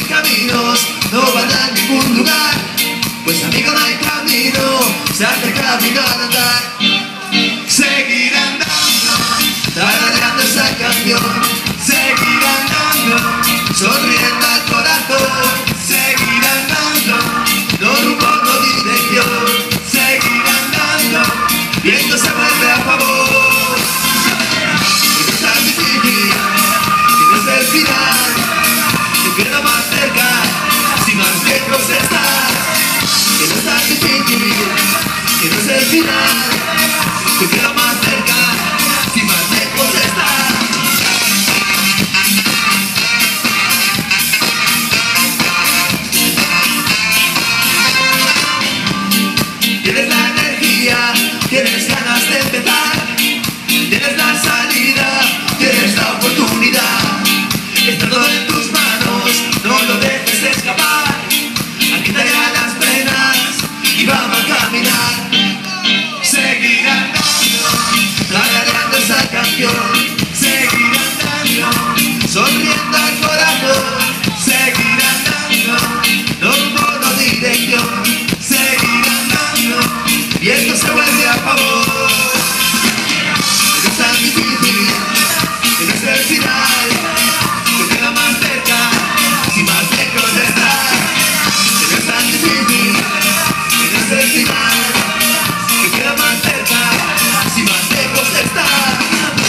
caminos no van a ningún lugar, pues amigo no hay camino, se hace camino al andar. Seguir andando, tarareando esa canción, seguir andando, sonriendo al corazón, seguir andando, no rumbo, no dirección, seguir andando, viento se vuelve a favor. Que no es tan difícil, que no es el final, que queda más cerca, si más lejos estás. Que no es tan difícil, que no es el final, que queda más cerca, si más lejos estás. Tienes la energía, tienes ganas de empezar, tienes la salida, tienes la oportunidad. Está todo en tus manos, no lo dejes escapar. Quítate a las penas y vamos a caminar. Seguir andando, tarareando esa canción, seguir andando, sonriendo al corazón, seguir andando, no rumbo, no dirección, seguir andando, y esto se vuelve a favor. Que no es tan difícil, que no es el final, que queda más cerca, si más lejos estás. Que no es tan difícil, que no es el final, que queda más cerca, si más lejos estás.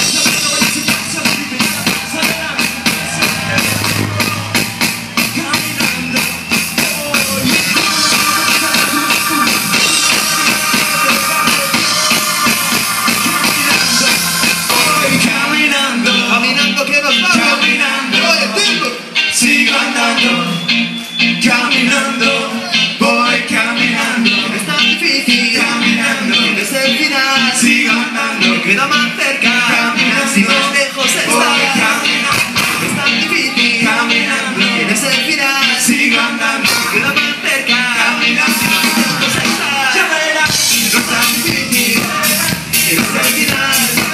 Caminando que nos vamos, caminando, sigo andando, caminando, voy caminando. Que no es tan difícil, caminando, que no es el final, sigo andando, que queda más cerca, caminando, si más lejos está. Que no es tan difícil, caminando, que no es el final, sigo andando, que queda más cerca, caminando, si más lejos está. Que no es tan difícil, que no es el final.